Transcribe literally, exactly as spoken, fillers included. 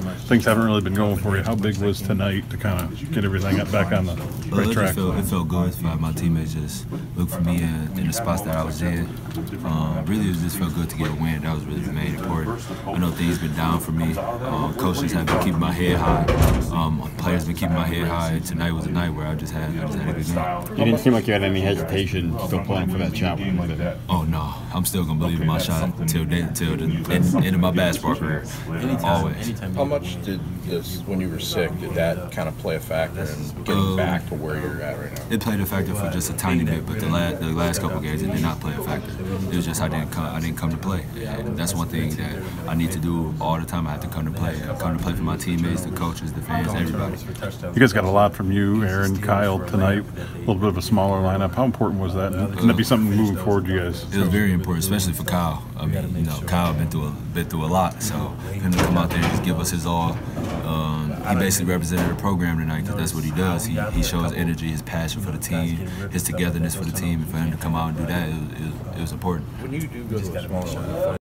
things haven't really been going for you. How big was tonight to kind of get everything back on the right it track? Felt, it felt good for my teammates just look for me in, in the spots that I was in. Um, really, it just felt good to get a win. That was really the main important. I know things been down for me. Um, coaches have been keeping my head high. Um, players been keeping my head high. Tonight was a night where I just had, I just had a good game. You didn't seem like you had any hesitation still playing for that shot. Oh no, I'm still gonna believe in my shot till the, till the end, end of my basketball career. Always. How much did this, when you were sick, did that kind of play a factor in getting um, back to where you're at right now? It played a factor for just a tiny bit, but the last the last couple games it did not play a factor. It was just I didn't come I didn't come to play, and that's one thing that I need to do all the time. I have to come to play. I come to play for my teammates, the coaches, the fans, everybody. You guys got a lot from you, Aaron, Kyle tonight. A little bit of a smaller lineup. How important was that? Can that be something moving forward, you guys? It was very important, especially for Kyle. I mean, you know, Kyle been through a been through a lot, so him to come out there and just give us his all. Um, he basically represented the program tonight because that's what he does. He he shows energy, his passion for the team, his togetherness for the team, and for him to come out and do that, it was, it was, it was important. When you do go to a smaller